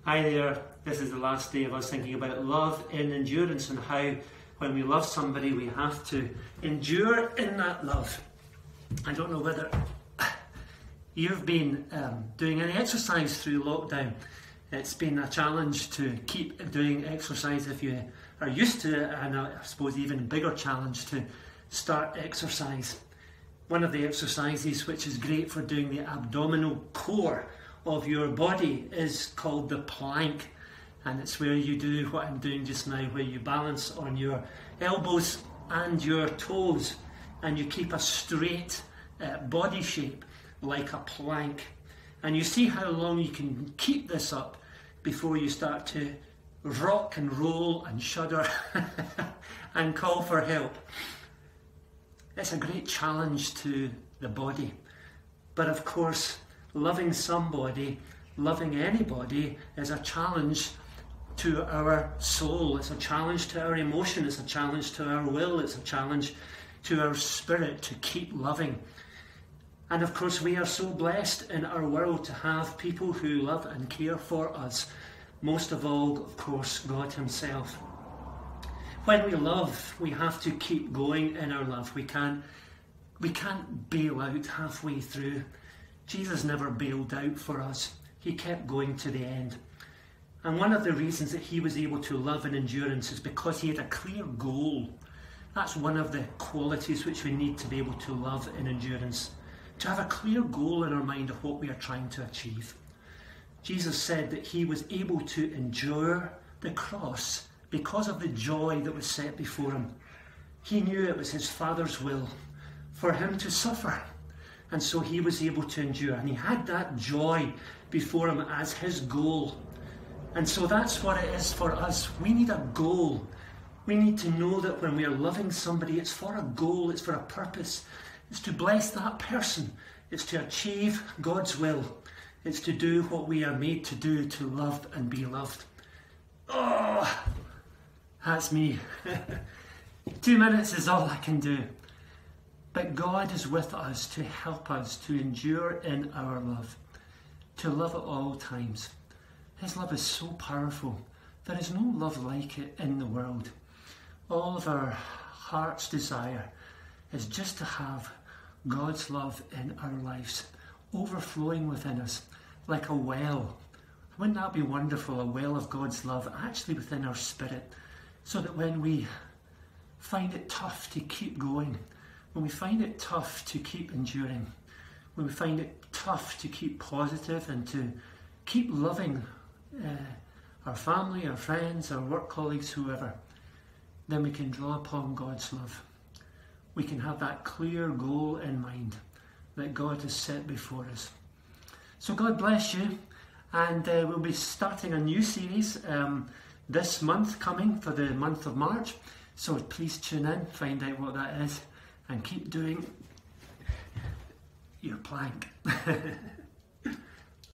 Hi there, this is the last day of us thinking about love in endurance and how when we love somebody we have to endure in that love. I don't know whether you've been doing any exercise through lockdown. It's been a challenge to keep doing exercise if you are used to it, and I suppose even a bigger challenge to start exercise. One of the exercises which is great for doing the abdominal core of your body is called the plank, and it's where you do what I'm doing just now, where you balance on your elbows and your toes and you keep a straight body shape like a plank, and you see how long you can keep this up before you start to rock and roll and shudder and call for help. It's a great challenge to the body, but of course loving somebody, loving anybody is a challenge to our soul, it's a challenge to our emotion, it's a challenge to our will, it's a challenge to our spirit to keep loving. And of course we are so blessed in our world to have people who love and care for us, most of all, of course, God himself. When we love, we have to keep going in our love. We can't bail out halfway through. Jesus never bailed out for us. He kept going to the end. And one of the reasons that he was able to love in endurance is because he had a clear goal. That's one of the qualities which we need to be able to love in endurance. To have a clear goal in our mind of what we are trying to achieve. Jesus said that he was able to endure the cross because of the joy that was set before him. He knew it was his Father's will for him to suffer. And so he was able to endure, and he had that joy before him as his goal. And so that's what it is for us. We need a goal. We need to know that when we are loving somebody, it's for a goal, it's for a purpose. It's to bless that person. It's to achieve God's will. It's to do what we are made to do, to love and be loved. Oh, that's me. 2 minutes is all I can do. But God is with us to help us to endure in our love, to love at all times. His love is so powerful. There is no love like it in the world. All of our heart's desire is just to have God's love in our lives, overflowing within us like a well. Wouldn't that be wonderful, a well of God's love actually within our spirit, so that when we find it tough to keep going, when we find it tough to keep enduring, when we find it tough to keep positive and to keep loving our family, our friends, our work colleagues, whoever, then we can draw upon God's love. We can have that clear goal in mind that God has set before us. So God bless you, and we'll be starting a new series this month coming for the month of March. So please tune in, find out what that is, and keep doing your plank.